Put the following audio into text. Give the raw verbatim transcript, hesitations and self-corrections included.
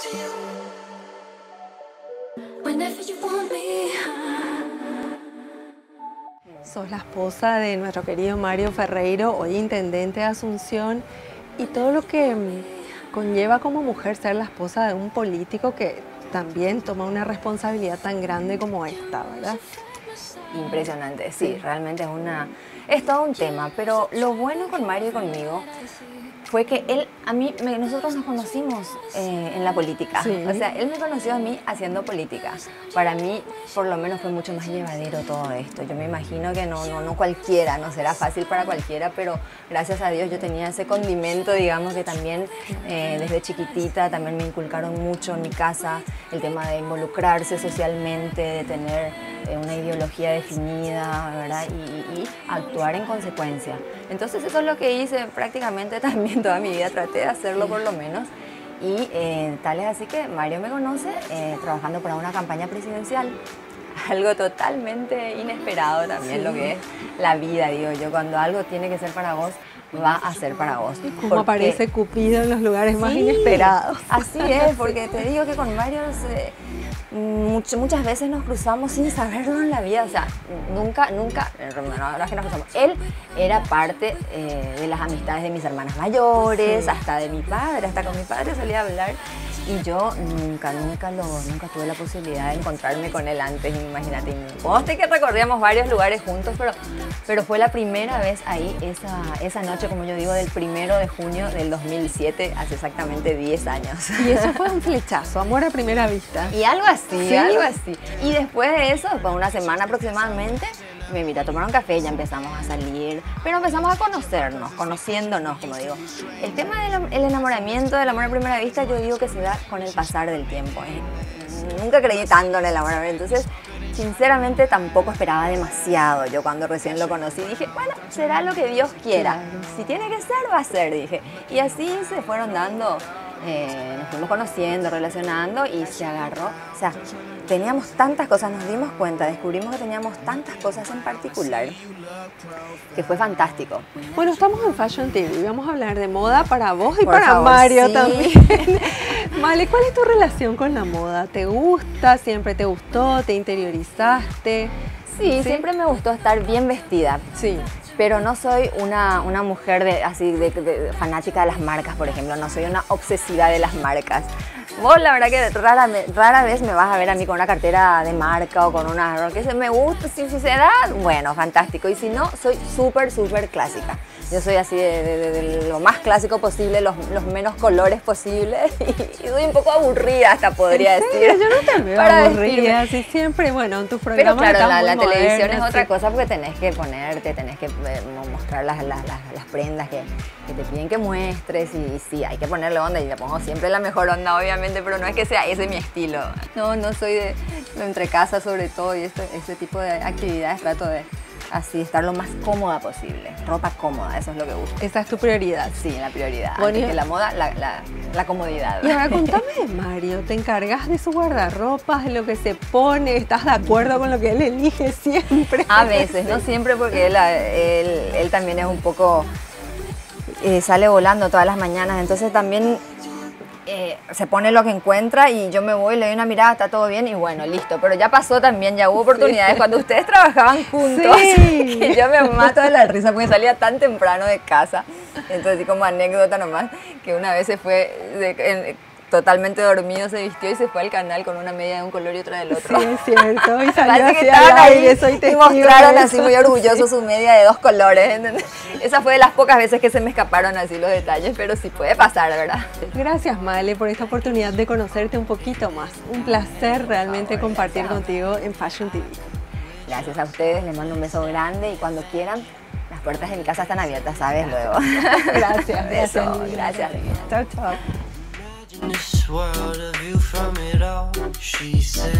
Sos la esposa de nuestro querido Mario Ferreiro, hoy intendente de Asunción, y todo lo que conlleva como mujer ser la esposa de un político que también toma una responsabilidad tan grande como esta, ¿verdad? Impresionante, sí, realmente es una es todo un tema, pero lo bueno con Mario y conmigo fue que él, a mí, me, nosotros nos conocimos eh, en la política. Sí. O sea, él me conoció a mí haciendo política. Para mí, por lo menos, fue mucho más llevadero todo esto. Yo me imagino que no, no, no cualquiera, no será fácil para cualquiera, pero gracias a Dios yo tenía ese condimento, digamos, que también eh, desde chiquitita también me inculcaron mucho en mi casa, el tema de involucrarse socialmente, de tener eh, una ideología definida, ¿verdad? Y, y actuar en consecuencia. Entonces eso es lo que hice prácticamente también toda mi vida, traté de hacerlo por lo menos. Y eh, tal es así que Mario me conoce eh, trabajando para una campaña presidencial. Algo totalmente inesperado también, sí. Lo que es la vida, digo yo. Cuando algo tiene que ser para vos, va a ser para vos. Y como aparece Cupido en los lugares más sí, inesperados. Así es, porque te digo que con Mario eh, much, muchas veces nos cruzamos sin saberlo en la vida. O sea, nunca, nunca, no, la verdad que nos cruzamos. Él era parte eh, de las amistades de mis hermanas mayores, sí. Hasta de mi padre, hasta con mi padre solía hablar. Y yo nunca, nunca, lo, nunca tuve la posibilidad de encontrarme con él antes, imagínate. Conste que recorríamos varios lugares juntos, pero, pero fue la primera vez ahí, esa, esa noche, como yo digo, del primero de junio del dos mil siete, hace exactamente diez años. Y eso fue un flechazo, amor a primera vista. Y algo así, ¿sí? Algo así. Y después de eso, después de una semana aproximadamente, me invitó a tomar un café, ya empezamos a salir, pero empezamos a conocernos, conociéndonos, como digo. El tema del enamoramiento, del amor a primera vista, yo digo que se da con el pasar del tiempo, ¿eh? Nunca creí tanto en el enamoramiento, entonces, sinceramente, tampoco esperaba demasiado. Yo cuando recién lo conocí dije, bueno, será lo que Dios quiera. Claro. Si tiene que ser, va a ser, dije. Y así se fueron dando, eh, nos fuimos conociendo, relacionando y se agarró, o sea, teníamos tantas cosas, nos dimos cuenta, descubrimos que teníamos tantas cosas en particular, que fue fantástico. Bueno, estamos en Fashion T V, vamos a hablar de moda para vos y Por para favor, Mario sí. También. Male, ¿cuál es tu relación con la moda? ¿Te gusta? ¿Siempre te gustó? ¿Te interiorizaste? Sí, ¿sí? Siempre me gustó estar bien vestida. Sí. Pero no soy una, una mujer de, así de, de, fanática de las marcas, por ejemplo. No soy una obsesiva de las marcas. Vos, la verdad que rara, rara vez me vas a ver a mí con una cartera de marca o con una... que se me gusta, si, si se da, bueno, fantástico. Y si no, soy súper, súper clásica. Yo soy así de, de, de, de lo más clásico posible, los, los menos colores posibles. Y, y soy un poco aburrida hasta, podría decir. Yo no te veo para aburrida, así siempre, bueno, en tus programas. Pero claro, la, la modernos, televisión es sí. Otra cosa porque tenés que ponerte, tenés que mostrar las, las, las, las prendas que, que te piden que muestres. Y, y sí, hay que ponerle onda y le pongo siempre la mejor onda, obviamente, pero no es que sea ese mi estilo. No, no soy de, de entre casa sobre todo y este, este tipo de actividades trato de así estar lo más cómoda posible. Ropa cómoda, eso es lo que busco. Esa es tu prioridad. Sí, la prioridad. Bueno, antes que la moda, la, la, la comodidad. Y ahora contame de Mario, ¿te encargas de su guardarropas, de lo que se pone? ¿Estás de acuerdo con lo que él elige siempre? A veces, no siempre, porque él, él, él también es un poco... Eh, sale volando todas las mañanas, entonces también... Eh, se pone lo que encuentra y yo me voy, le doy una mirada, está todo bien y bueno, listo. Pero ya pasó también, ya hubo oportunidades sí. Cuando ustedes trabajaban juntos. Sí. Que yo me mato de la risa porque salía tan temprano de casa. Entonces, así como anécdota nomás, que una vez se fue de, en, totalmente dormido, se vistió y se fue al canal con una media de un color y otra del otro. Sí, es cierto. Y salió hacia el aire, soy y mostraron así muy orgullosos sí. Su media de dos colores. ¿Entendés? Esa fue de las pocas veces que se me escaparon así los detalles, pero sí puede pasar, ¿verdad? Gracias, Male, por esta oportunidad de conocerte un poquito más. Un placer realmente favor, compartir gracias. Contigo en Fashion T V. Gracias a ustedes, les mando un beso grande y cuando quieran, las puertas de mi casa están abiertas, ¿sabes? Luego. Gracias. Beso, gracias. Chao, chao. This world, a view from it all, she said.